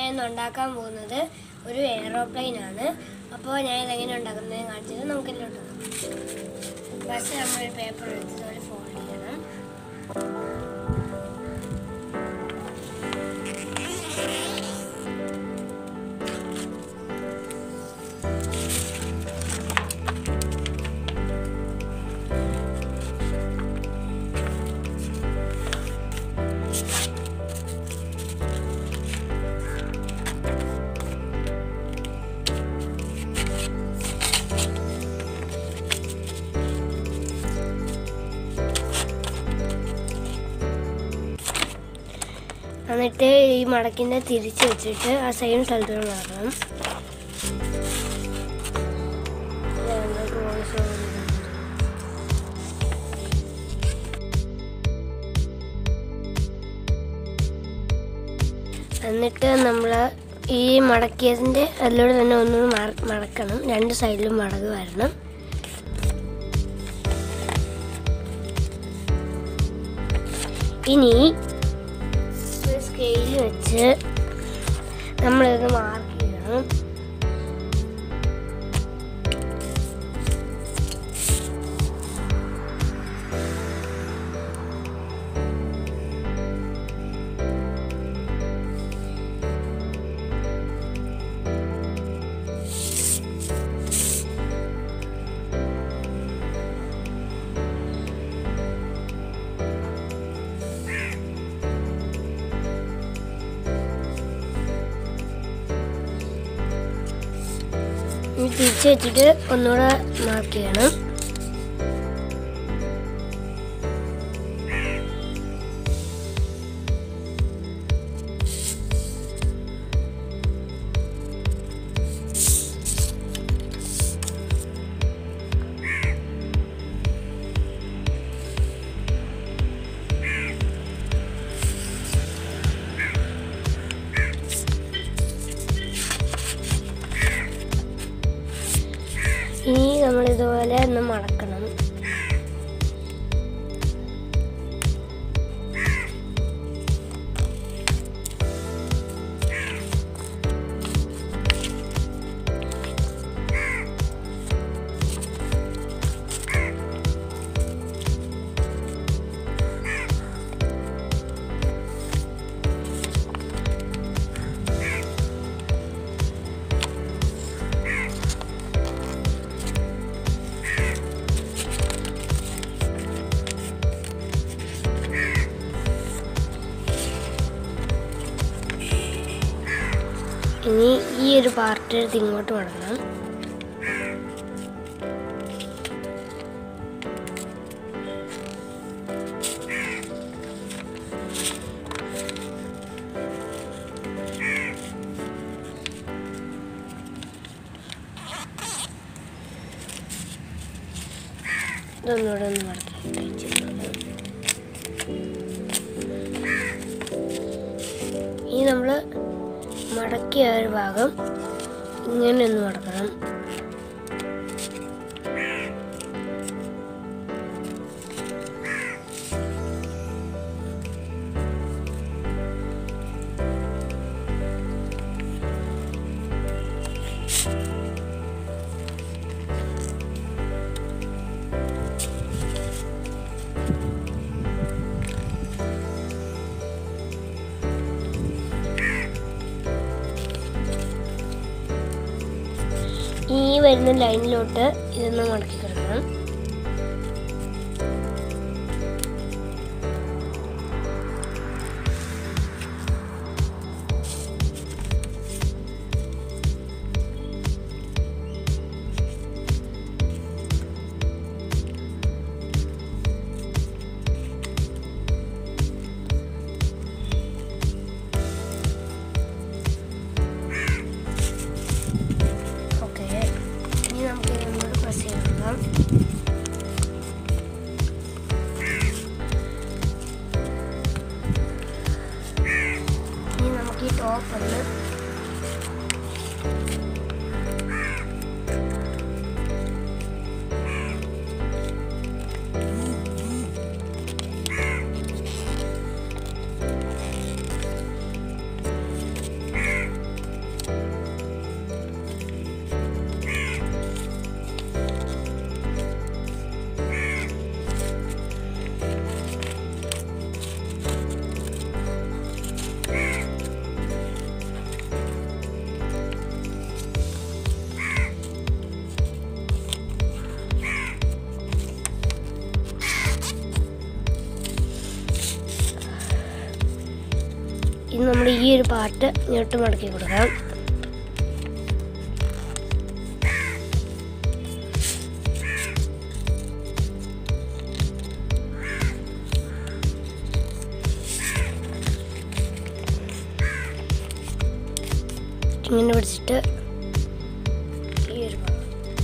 ഇന്ന് ഉണ്ടാക്കാൻ പോകുന്നത് ഒരു എയറോപ്ലെയിൻ ആണ്. അപ്പോൾ ഞാൻ ഇതെങ്ങനെ ഉണ്ടാക്കുന്നതെന്ന് കാണിച്ചത് നമുക്കെല്ലാം ഉണ്ടാക്കാം. ഫസ്റ്റ് നമ്മളൊരു പേപ്പർ എടുത്ത് ഫോൾഡ് ചെയ്യണം. എന്നിട്ട് ഈ മടക്കിനെ തിരിച്ച് വെച്ചിട്ട് ആ സെയിം സ്ഥലത്തോട് മാറണം. എന്നിട്ട് നമ്മൾ ഈ മടക്കിയതിൻ്റെ അതിലൂടെ തന്നെ ഒന്നും മടക്കണം. രണ്ട് സൈഡിലും മടങ്ങ് വരണം. ഇനി സ്കെയിൽ വെച്ച് നമ്മളിത് മാർക്ക് ചെയ്യണം. ഇനി തിരിച്ച് വെച്ചിട്ട് ഒന്നുകൂടെ മാർക്ക് ചെയ്യണം. ഇനി നമ്മളിതുപോലെ ഒന്ന് മടക്കണം. ഇനി ഈ ഒരു പാർട്ട് എടുത്ത് ഇങ്ങോട്ട് മടങ്ങണം. ഇതൊന്നുകൂടെ ഒന്ന് മടക്കി കഴിച്ചിട്ടുണ്ട്. ഇനി നമ്മൾ മടക്കിയ ഒരു ഭാഗം ഇങ്ങനെ ഒന്ന് മടക്കണം. ഈ വരുന്ന ലൈനിലോട്ട് ഇതൊന്ന് മടക്കി കിടക്കണം. ഇനി നമുക്ക് ഈ ടോപ്പ് ഒന്ന് ഒരു പാർട്ട് ഇങ്ങോട്ട് മടക്കി കൊടുക്കാം. ഇങ്ങനെ പിടിച്ചിട്ട് ഈ ഒരു ഭാഗം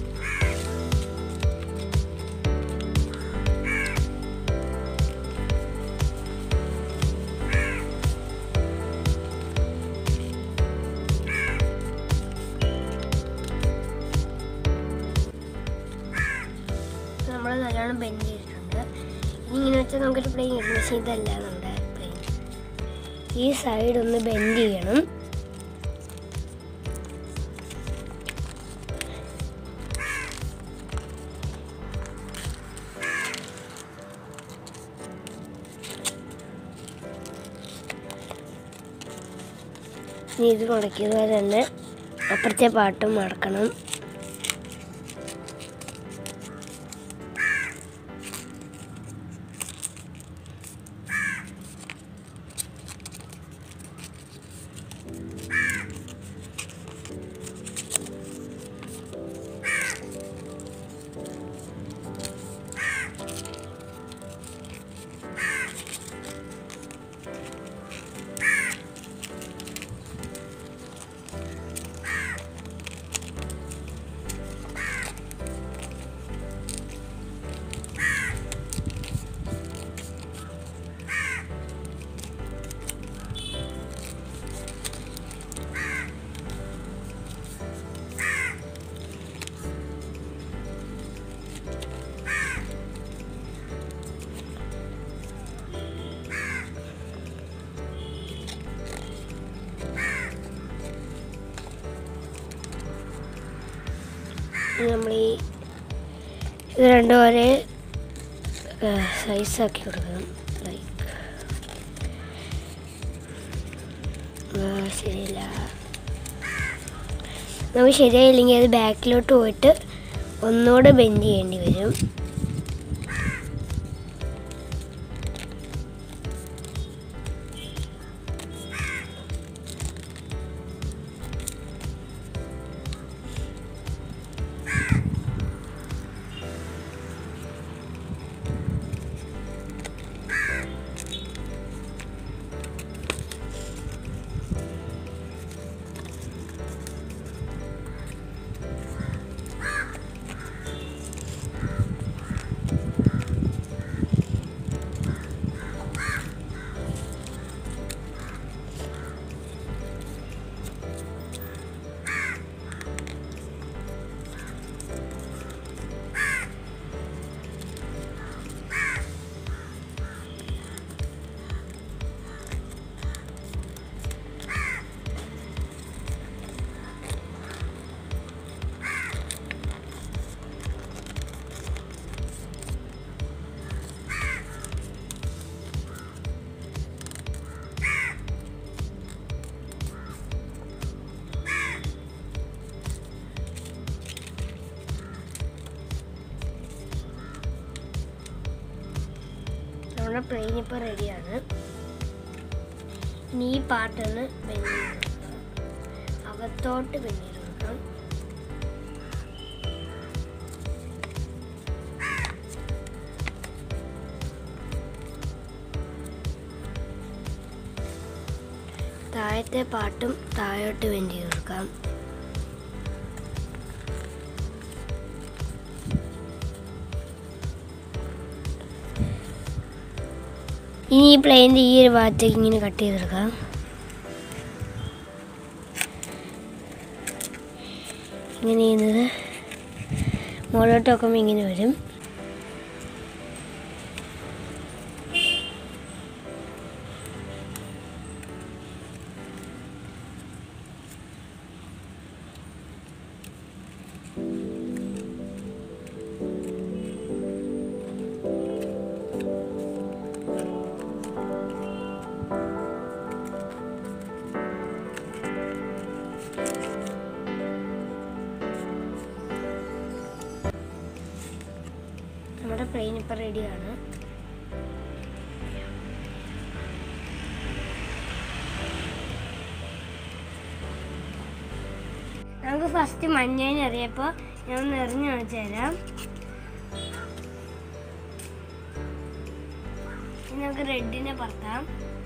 നമ്മൾ നല്ലോണം ബെൻഡ് ചെയ്തിട്ടുണ്ട്. ഇങ്ങനെ വെച്ചാൽ നമുക്കൊരു പ്ലെയിൻ കിട്ടും. പക്ഷേ ഇതല്ല നമ്മുടെ പ്ലെയിൻ. ഈ സൈഡ് ഒന്ന് ബെൻഡ് ചെയ്യണം. ഇനി ഇത് മടക്കിയതുപോലെ തന്നെ അപ്പുറത്തെ പാട്ടും മടക്കണം. നമ്മൾ ഇത് രണ്ടും ഒരേ സൈസാക്കി കൊടുക്കണം. ശരിയില്ല, നമുക്ക് ശരിയായില്ലെങ്കിൽ അത് ബാക്കിലോട്ട് പോയിട്ട് ഒന്നുകൂടെ ബെൻഡ് ചെയ്യേണ്ടി വരും. നമ്മുടെ പ്ലെയിൻ ഇപ്പോൾ റെഡിയാണ്. ഇനി ഈ പാർട്ടൊന്ന് ബെൻഡ് ചെയ്ത് കൊടുക്കാം. അകത്തോട്ട് ബെൻഡ് ചെയ്ത് കൊടുക്കാം. താഴത്തെ പാർട്ടും താഴോട്ട് ബെൻഡ് ചെയ്ത് കൊടുക്കാം. ഇനി ഈ പ്ലെയിൻ്റെ ഈ ഒരു ഭാഗത്തേക്ക് ഇങ്ങനെ കട്ട് ചെയ്തെടുക്കാം. ഇങ്ങനെ ചെയ്യുന്നത് മുകളിലോട്ട് നോക്കുമ്പോൾ ഇങ്ങനെ വരും. നമ്മുടെ പ്ലെയിൻ ഇപ്പോൾ റെഡിയാണ്. നമുക്ക് ഫസ്റ്റ് മഞ്ഞേനെ എറിയപ്പോൾ ഞാൻ ഒന്ന് എറിഞ്ഞു കാണിച്ചു തരാം. ഇനി നമുക്ക് റെഡിനെ പറത്താം.